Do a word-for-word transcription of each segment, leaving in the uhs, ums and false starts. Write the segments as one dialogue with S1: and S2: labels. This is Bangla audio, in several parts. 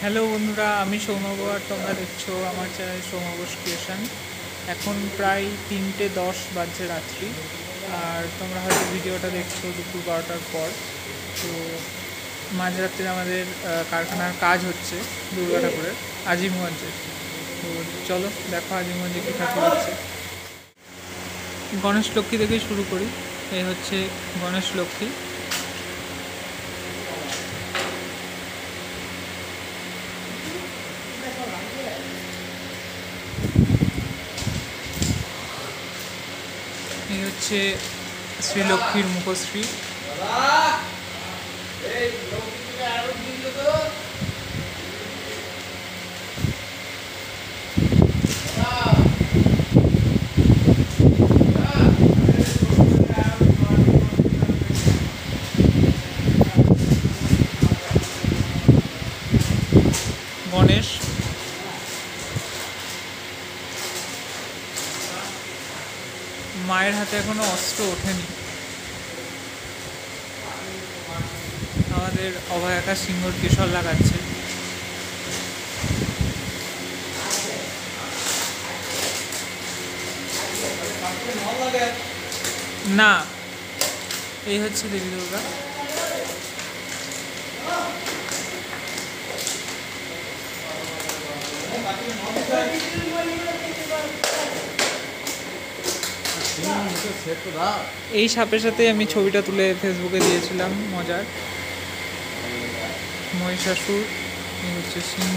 S1: হ্যালো বন্ধুরা, আমি সৌম্য আর তোমরা দেখছো আমার চ্যানেল সৌম্য ক্রিয়েশন। এখন প্রায় তিনটে দশ বাজছে রাত্রি, আর তোমরা হয়তো ভিডিওটা দেখছো দুপুর বারোটার পর। তো মাঝরাত্রে আমাদের কারখানার কাজ হচ্ছে দুর্গা ঠাকুরের আজিমগঞ্জে। তো চলো দেখো আজিমগঞ্জে কী ঠাকুর হচ্ছে। গণেশ লক্ষ্মী থেকেই শুরু করি। এই হচ্ছে গণেশ লক্ষ্মী। এই হচ্ছে শ্রীলক্ষ্মীর মুখশ্রী। গণেশ, মায়ের হাতে এখনো অস্ত্র ওঠেনি। আমাদের অভয়াকা সিংহর কেশর লাগাচ্ছে। না, এই হচ্ছে দেবী দুর্গা। এই সাপের সাথে আমি ছবিটা তুলে ফেসবুকে দিয়েছিলাম, মজার। মহিষাসুর, এই হচ্ছে সিংহ।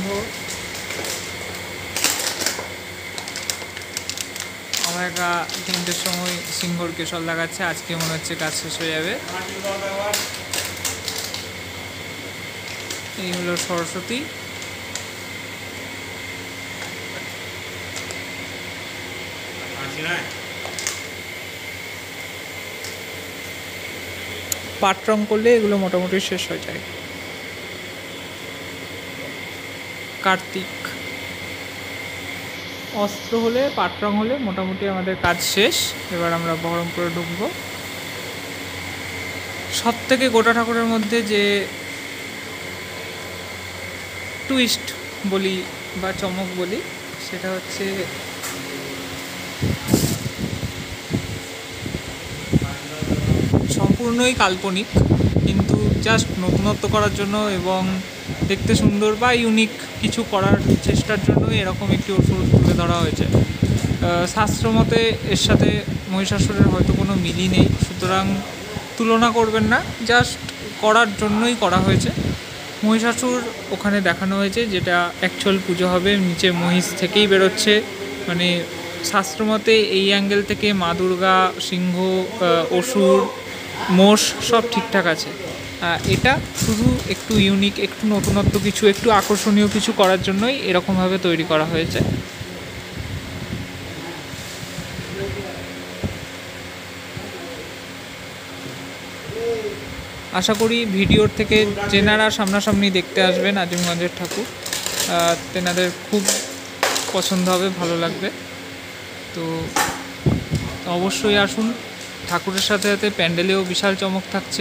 S1: অভয়াকা তিনটের সময় সিংহর কেশর লাগাচ্ছে। আজকে মনে হচ্ছে কাজ শেষ হয়ে যাবে। এই হলো সরস্বতী। পাট রং করলে এগুলো মোটামুটি শেষ হয়ে যায়। কার্তিক, অস্ত্র হলে পাট রং হলে মোটামুটি আমাদের কাজ শেষ। এবার আমরা বহরমপুরে ঢুকবো। সব থেকে গোটা ঠাকুরের মধ্যে যে টুইস্ট বলি বা চমক বলি, সেটা হচ্ছে সম্পূর্ণই কাল্পনিক, কিন্তু জাস্ট নতুনত্ব করার জন্য এবং দেখতে সুন্দর বা ইউনিক কিছু করার চেষ্টার জন্যই এরকম একটি অসুর তুলে ধরা হয়েছে। শাস্ত্রমতে এর সাথে মহিষাসুরের হয়তো কোনো মিলই নেই, সুতরাং তুলনা করবেন না, জাস্ট করার জন্যই করা হয়েছে। মহিষাসুর ওখানে দেখানো হয়েছে, যেটা অ্যাকচুয়াল পুজো হবে। নিচে মহিষ থেকেই বেরোচ্ছে, মানে শাস্ত্রমতে এই অ্যাঙ্গেল থেকে মা দুর্গা, সিংহ, অসুর, মোষ সব ঠিকঠাক আছে। এটা শুধু একটু ইউনিক, একটু নতুনত্ব কিছু, একটু আকর্ষণীয় কিছু করার জন্যই এরকমভাবে তৈরি করা হয়েছে। আশা করি ভিডিওর থেকে যেনারা সামনাসামনি দেখতে আসবেন আজিমগঞ্জের ঠাকুর, তেনাদের খুব পছন্দ হবে, ভালো লাগবে। তো অবশ্যই আসুন। ঠাকুরের সাথে সাথে প্যান্ডেলেও বিশাল চমক থাকছে।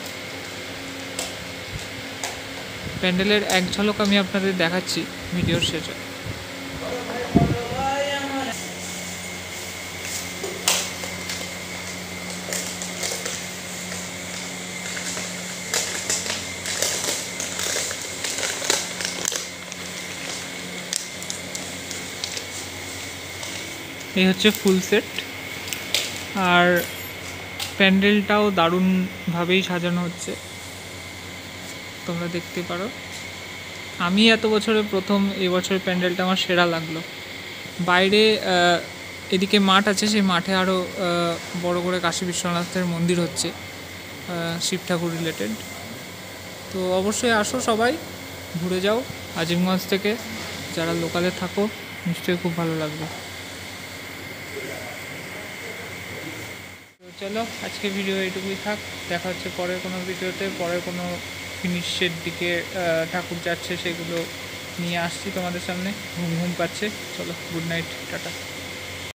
S1: প্যান্ডেলের এক ঝলক আমি আপনাদের দেখাচ্ছি ভিডিওর শেষে। এই হচ্ছে ফুল সেট, আর প্যান্ডেলটাও দারুণভাবেই সাজানো হচ্ছে, তোমরা দেখতে পারো। আমি এত বছরে প্রথম এবছরের প্যান্ডেলটা আমার সেরা লাগলো। বাইরে এদিকে মাঠ আছে, সেই মাঠে আরও বড় করে কাশী বিশ্বনাথের মন্দির হচ্ছে, শিব ঠাকুর রিলেটেড। তো অবশ্যই আসো, সবাই ঘুরে যাও আজিমগঞ্জ থেকে। যারা লোকালে থাকো নিশ্চয়ই খুব ভালো লাগবে। চলো, আজকে ভিডিও এইটুকুই থাক। দেখা হচ্ছে পরের কোনো ভিডিওতে, পরের কোনো ফিনিশের দিকে ঠাকুর যাচ্ছে সেগুলো নিয়ে আসছি তোমাদের সামনে। ঘুম ঘুম পাচ্ছে। চলো, গুড নাইট, টাটা।